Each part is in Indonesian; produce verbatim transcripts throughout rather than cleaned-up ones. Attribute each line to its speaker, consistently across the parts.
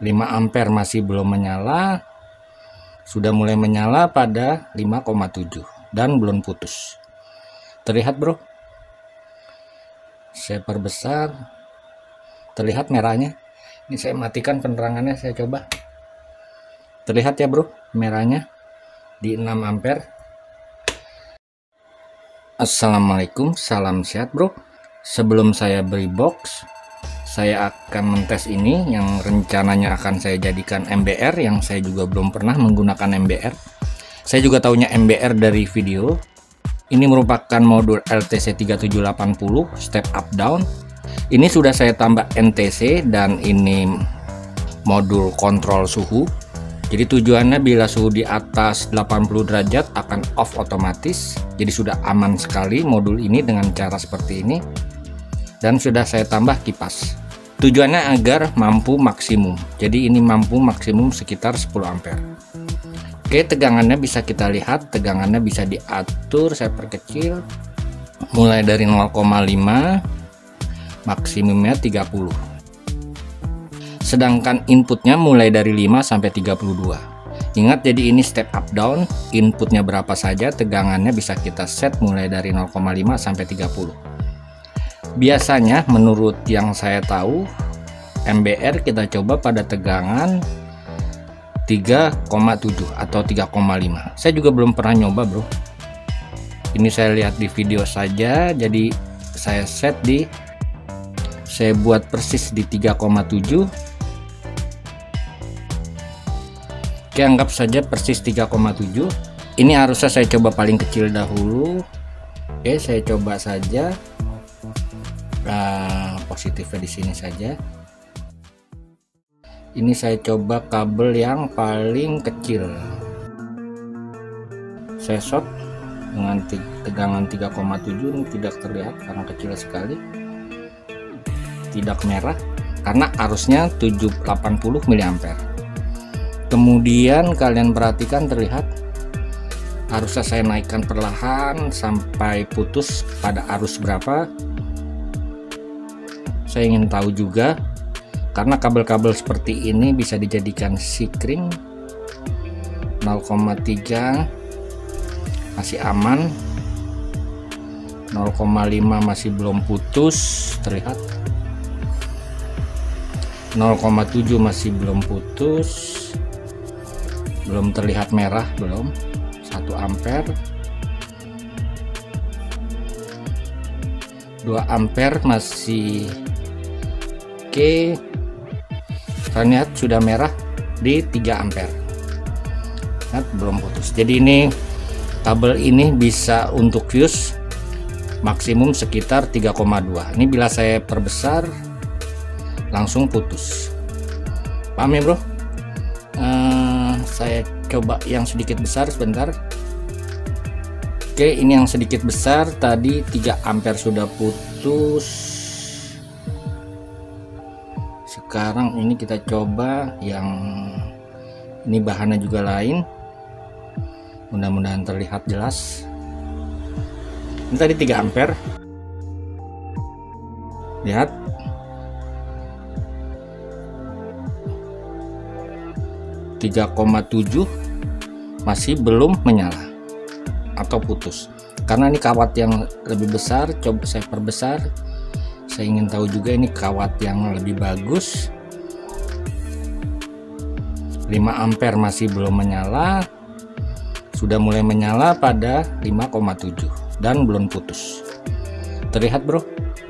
Speaker 1: lima ampere masih belum menyala, sudah mulai menyala pada lima koma tujuh dan belum putus. Terlihat bro, saya perbesar, terlihat merahnya. Ini saya matikan penerangannya, saya coba. Terlihat ya bro, merahnya di enam ampere. Assalamualaikum, salam sehat bro. Sebelum saya beri box, saya akan mentes ini yang rencananya akan saya jadikan M B R, yang saya juga belum pernah menggunakan M B R. Saya juga taunya M B R dari video. Ini merupakan modul L T C tiga tujuh delapan nol step up down. Ini sudah saya tambah N T C dan ini modul kontrol suhu. Jadi tujuannya bila suhu di atas delapan puluh derajat akan off otomatis. Jadi sudah aman sekali modul ini dengan cara seperti ini. Dan sudah saya tambah kipas. Tujuannya agar mampu maksimum. Jadi ini mampu maksimum sekitar sepuluh ampere. Oke, tegangannya bisa kita lihat. Tegangannya bisa diatur, saya perkecil. Mulai dari nol koma lima, maksimumnya tiga puluh. Sedangkan inputnya mulai dari lima sampai tiga puluh dua. Ingat, jadi ini step up down, inputnya berapa saja, tegangannya bisa kita set mulai dari nol koma lima sampai tiga puluh. Biasanya menurut yang saya tahu, M B R kita coba pada tegangan tiga koma tujuh atau tiga koma lima. Saya juga belum pernah nyoba bro. Ini saya lihat di video saja, jadi saya set di, saya buat persis di tiga koma tujuh. Oke, anggap saja persis tiga koma tujuh. Ini harusnya saya coba paling kecil dahulu. Oke, saya coba saja. Nah, positifnya di sini saja. Ini saya coba kabel yang paling kecil. Saya short dengan tegangan tiga koma tujuh. Ini tidak terlihat karena kecil sekali. Tidak merah karena arusnya tujuh ratus delapan puluh miliampere. Kemudian kalian perhatikan, terlihat arusnya saya naikkan perlahan sampai putus pada arus berapa. Saya ingin tahu juga, karena kabel-kabel seperti ini bisa dijadikan sikring. Nol koma tiga masih aman, nol koma lima masih belum putus, terlihat nol koma tujuh masih belum putus, belum terlihat merah, belum. Satu ampere, dua ampere masih oke. Kalian lihat sudah merah di tiga ampere. Lihat, belum putus. Jadi ini kabel ini bisa untuk fuse maksimum sekitar tiga koma dua. Ini bila saya perbesar langsung putus. Paham ya bro? Uh, saya coba yang sedikit besar sebentar. Oke, ini yang sedikit besar, tadi tiga ampere sudah putus. Sekarang ini kita coba yang ini, bahannya juga lain, mudah-mudahan terlihat jelas. Ini tadi tiga ampere, lihat tiga koma tujuh masih belum menyala atau putus karena ini kawat yang lebih besar. Coba saya perbesar, saya ingin tahu juga ini kawat yang lebih bagus. lima ampere masih belum menyala, sudah mulai menyala pada lima koma tujuh dan belum putus. Terlihat bro,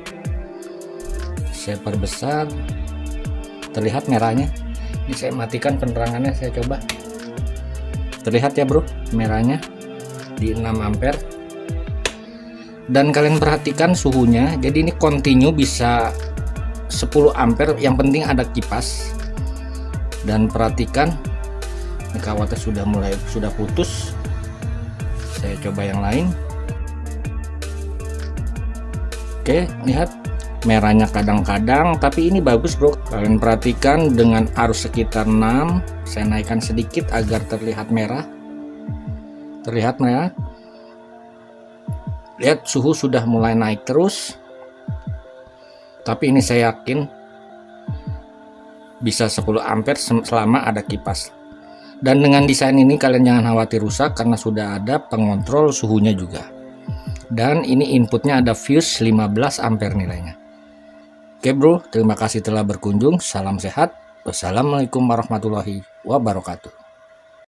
Speaker 1: saya perbesar, terlihat merahnya. Ini saya matikan penerangannya, saya coba. Terlihat ya bro, merahnya di enam ampere. Dan kalian perhatikan suhunya, jadi ini continue bisa sepuluh ampere, yang penting ada kipas. Dan perhatikan, ini kawatnya sudah mulai sudah putus. Saya coba yang lain. Oke, lihat merahnya kadang-kadang, tapi ini bagus bro. Kalian perhatikan dengan arus sekitar enam, saya naikkan sedikit agar terlihat merah. Terlihat merah. Lihat, suhu sudah mulai naik terus. Tapi ini saya yakin bisa sepuluh ampere selama ada kipas. Dan dengan desain ini kalian jangan khawatir rusak karena sudah ada pengontrol suhunya juga. Dan ini inputnya ada fuse lima belas ampere nilainya. Oke bro, terima kasih telah berkunjung. Salam sehat. Wassalamualaikum warahmatullahi wabarakatuh.